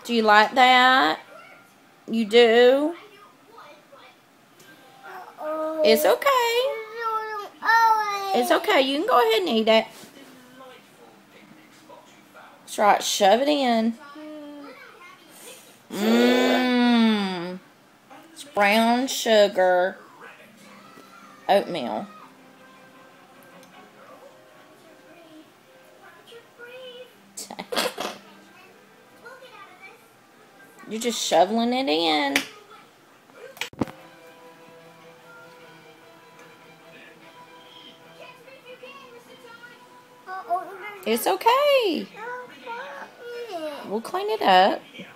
Do you like that? You do? It's okay. It's okay. You can go ahead and eat it. That's right. Shove it in. Mmm. It's brown sugar oatmeal. You're just shoveling it in. It's okay. We'll clean it up.